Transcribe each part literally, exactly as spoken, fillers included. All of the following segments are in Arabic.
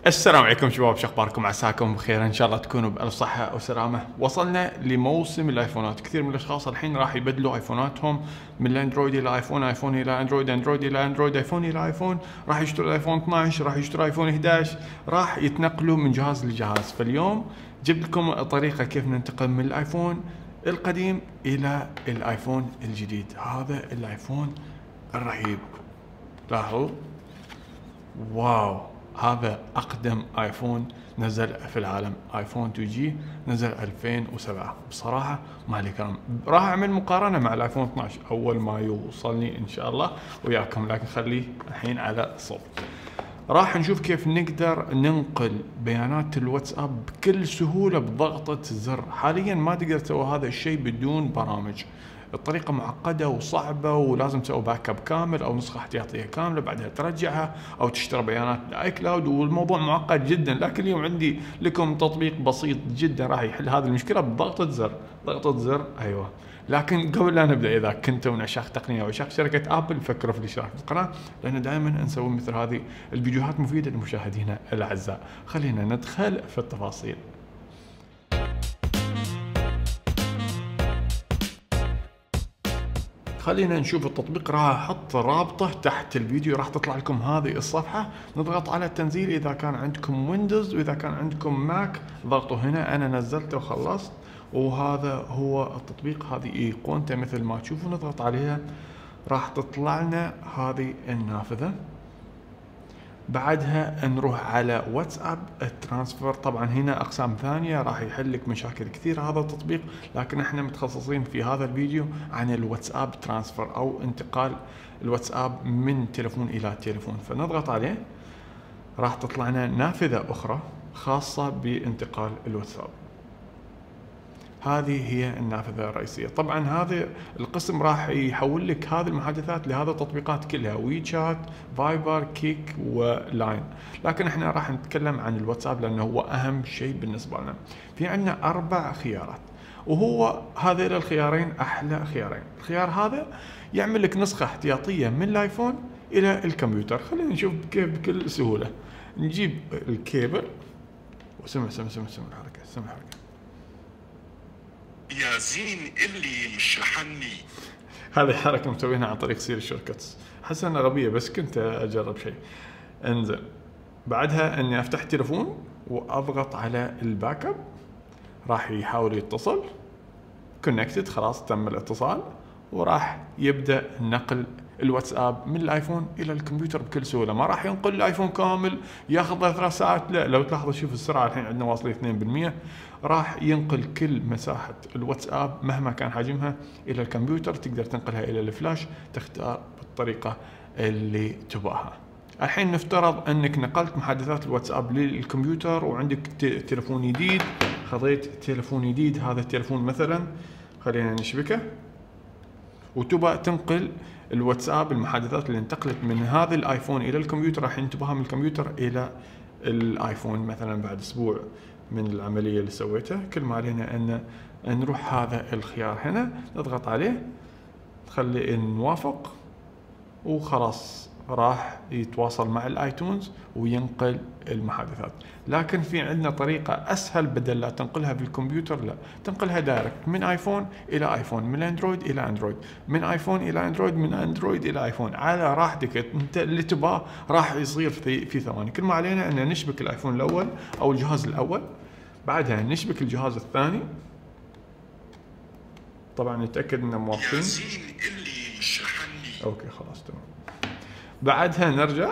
السلام عليكم شباب، شو اخباركم؟ عساكم بخير، ان شاء الله تكونوا بالف صحه وسلامه. وصلنا لموسم الايفونات، كثير من الاشخاص الحين راح يبدلوا ايفوناتهم من الاندرويد الى ايفون، ايفون الى اندرويد، اندرويد الى اندرويد، ايفون الى ايفون، راح يشتروا الايفون اثناشر، راح يشتروا ايفون احد عشر، راح يتنقلوا من جهاز لجهاز. فاليوم جبت لكم طريقه كيف ننتقل من الايفون القديم الى الايفون الجديد. هذا الايفون الرهيب، لاحظوا، واو، هذا أقدم آيفون نزل في العالم، آيفون تو جي نزل ألفين وسبعة. بصراحة ما لي كلام، راح أعمل مقارنة مع الآيفون اثناشر أول ما يوصلني إن شاء الله وياكم، لكن خليه الحين على صوب. راح نشوف كيف نقدر ننقل بيانات الواتساب بكل سهولة بضغطة زر. حاليا ما تقدر تسوي هذا الشيء بدون برامج، الطريقة معقدة وصعبة، ولازم تسوي باك اب كامل او نسخة احتياطية كاملة، بعدها ترجعها او تشتري بيانات اي كلاود، والموضوع معقد جدا. لكن اليوم عندي لكم تطبيق بسيط جدا راح يحل هذه المشكلة بضغطة زر، ضغطة زر، ايوه. لكن قبل لا نبدا، اذا كنتم من عشاق تقنيه او عشاق شركه ابل، فكروا في الاشتراك في القناه، لان دائما نسوي مثل هذه الفيديوهات مفيده لمشاهدينا الاعزاء. خلينا ندخل في التفاصيل. خلينا نشوف التطبيق، راح احط رابطه تحت الفيديو، راح تطلع لكم هذه الصفحه. نضغط على التنزيل اذا كان عندكم ويندوز، واذا كان عندكم ماك ضغطوا هنا. انا نزلته وخلصت، وهذا هو التطبيق، هذه ايقونته مثل ما تشوفوا. نضغط عليها راح تطلع لنا هذه النافذه. بعدها نروح على واتساب الترانسفير. طبعا هنا اقسام ثانيه راح يحل لك مشاكل كثير هذا التطبيق، لكن احنا متخصصين في هذا الفيديو عن الواتساب ترانسفير او انتقال الواتساب من تلفون الى تلفون. فنضغط عليه، راح تطلع لنا نافذه اخرى خاصه بانتقال الواتساب. هذه هي النافذة الرئيسية. طبعا هذا القسم راح يحول لك هذه المحادثات لهذا التطبيقات كلها، وي شات، فايبر، كيك، ولاين. لكن احنا راح نتكلم عن الواتساب لانه هو اهم شيء بالنسبة لنا. في عندنا اربع خيارات، وهو هذين الخيارين احلى خيارين. الخيار هذا يعمل لك نسخة احتياطية من الايفون الى الكمبيوتر. خلينا نشوف كيف بكل سهولة. نجيب الكيبل، وسمع سمع سمع سمع الحركة، سمع الحركة يا زين اللي شحني. هذه حركة مسوينها عن طريق سير الشورتكتس، حاسس انها غبية بس كنت اجرب شيء. انزل بعدها اني افتح تلفون واضغط على الباك اب، راح يحاول يتصل، كونكتد، خلاص تم الاتصال، وراح يبدا نقل الواتساب من الايفون الى الكمبيوتر بكل سهوله. ما راح ينقل الايفون كامل ياخذ له ثلاث ساعات، لا. لو تلاحظوا شوف السرعه الحين عندنا واصله اثنين بالمئة. راح ينقل كل مساحه الواتساب مهما كان حجمها الى الكمبيوتر. تقدر تنقلها الى الفلاش، تختار بالطريقه اللي تبغاها. الحين نفترض انك نقلت محادثات الواتساب للكمبيوتر وعندك تلفون جديد، خذيت تلفون جديد، هذا التلفون مثلا خلينا نشبكه، وتبغى تنقل الواتساب، المحادثات اللي انتقلت من هذا الايفون الى الكمبيوتر، راح ينتبهها من الكمبيوتر الى الايفون مثلا بعد اسبوع من العمليه اللي سويتها. كل ما علينا ان نروح هذا الخيار هنا، نضغط عليه، نخلي نوافق، وخلاص راح يتواصل مع الايتونز وينقل المحادثات. لكن في عندنا طريقة اسهل، بدل لا تنقلها في الكمبيوتر، لا، تنقلها دايركت من ايفون الى ايفون، من اندرويد الى اندرويد، من ايفون الى اندرويد، من اندرويد الى ايفون، على راحتك انت اللي تباه راح يصير في في ثواني. كل ما علينا ان نشبك الايفون الاول او الجهاز الاول، بعدها نشبك الجهاز الثاني، طبعا نتاكد ان موافقين. يا زين اللي شحني. اوكي خلاص تمام. بعدها نرجع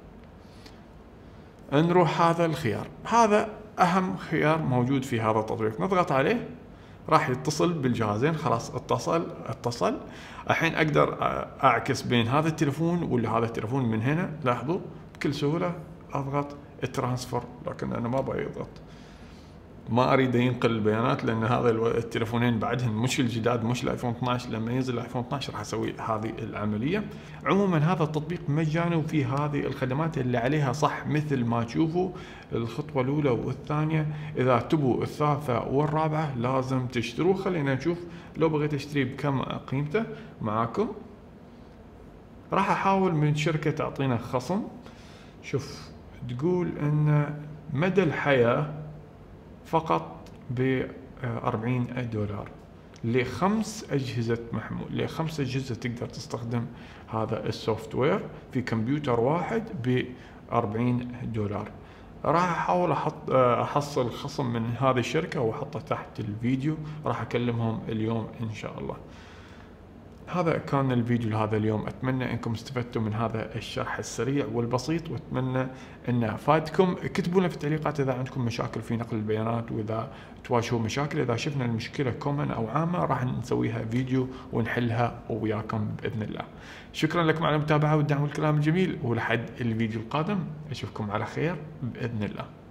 نروح هذا الخيار، هذا اهم خيار موجود في هذا التطبيق. نضغط عليه، راح يتصل بالجهازين. خلاص اتصل اتصل الحين اقدر اعكس بين هذا التليفون ولا هذا التليفون من هنا. لاحظوا بكل سهولة اضغط الترانسفر، لكن انا ما ابغى يضغط، ما اريد ينقل البيانات، لان هذا التليفونين بعدهم مش الجداد، مش الايفون اثناشر. لما ينزل الايفون اثناشر راح اسوي هذه العمليه. عموما هذا التطبيق مجاني وفيه هذه الخدمات اللي عليها صح مثل ما تشوفوا. الخطوه الاولى والثانيه، اذا تبوا الثالثه والرابعه لازم تشتروه. خلينا نشوف لو بغيت اشتري بكم قيمته معاكم. راح احاول من شركه تعطينا خصم. شوف تقول ان مدى الحياة فقط ب أربعين دولار لخمس أجهزة محمول، لخمس أجهزة تقدر تستخدم هذا السوفت وير في كمبيوتر واحد ب أربعين دولار. راح احاول احط احصل خصم من هذه الشركة واحطه تحت الفيديو، راح اكلمهم اليوم ان شاء الله. هذا كان الفيديو لهذا اليوم، اتمنى انكم استفدتوا من هذا الشرح السريع والبسيط، واتمنى انه فادكم. اكتبوا لنا في التعليقات اذا عندكم مشاكل في نقل البيانات، واذا تواجهوا مشاكل، اذا شفنا المشكلة كومن او عامة راح نسويها فيديو ونحلها وياكم باذن الله. شكرا لكم على المتابعة والدعم والكلام الجميل، ولحد الفيديو القادم اشوفكم على خير باذن الله.